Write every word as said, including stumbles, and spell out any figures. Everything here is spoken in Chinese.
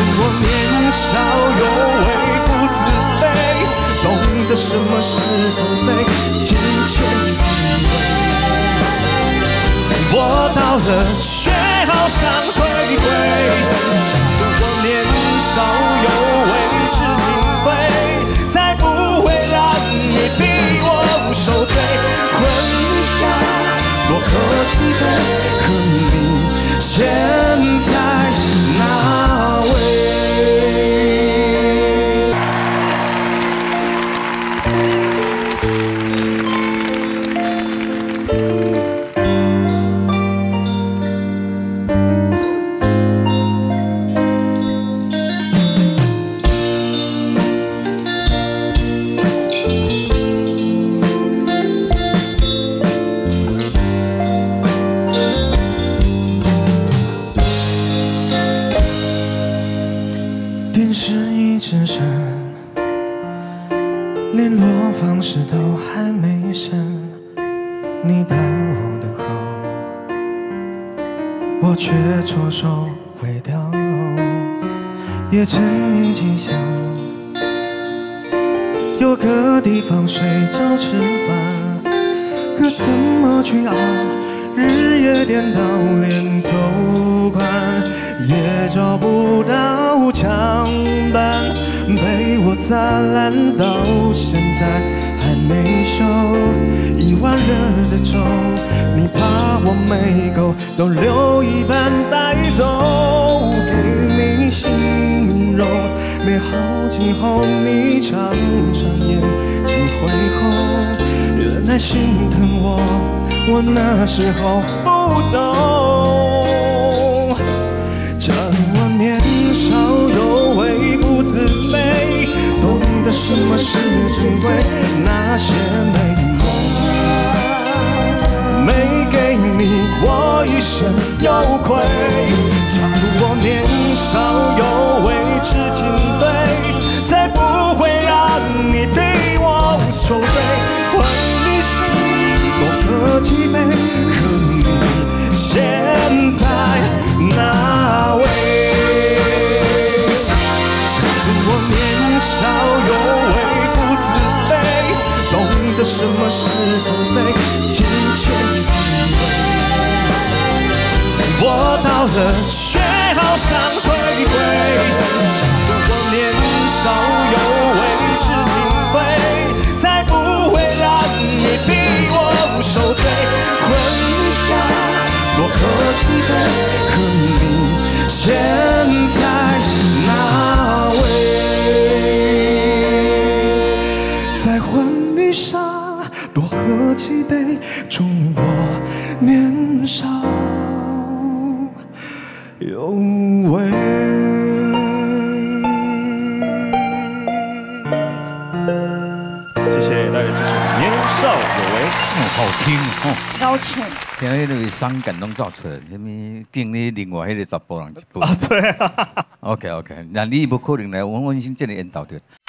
我年少有为不自卑，懂得什么是口碑，渐渐以为我到了，却好像回归。假如我年少有为知进退，才不会让你逼我受罪。婚纱多喝几杯，可你现在哪位？电视一直闪，联络方式都还没删。你待我的好，我却错手毁掉。也曾一起想，有个地方睡觉吃饭，可怎么去熬？日夜颠倒，连头款也找不到墙板，被我砸烂，到现在还没修。一碗热的粥，你怕我没够，都留一半带走，给你形容美好今后，你常常眼睛会红。原来心疼我，我那时候不懂。假如我年少有为不自卑，懂得什么是珍贵，那些美梦没给你，我一生有愧。假如我年少有为知进退，才不会让你逼我受罪。换你心多喝几杯，可你现在哪位？假如我年少有为不自卑，懂得什么是口碑，渐渐以为我到了，却好像回归。假如我年少有为知进退，才不会让你逼我受罪。婚纱多喝几杯，可你现在哪位？在婚礼上多喝几杯，祝我年少有为。谢谢大家支持《年少有为》， 嗯，好听哦， 高清。 听迄个伤感拢造出来，什么敬你另外迄个十甫人一步。 啊，对啊。 OK OK， 那你不可能来，我我先这里引导的。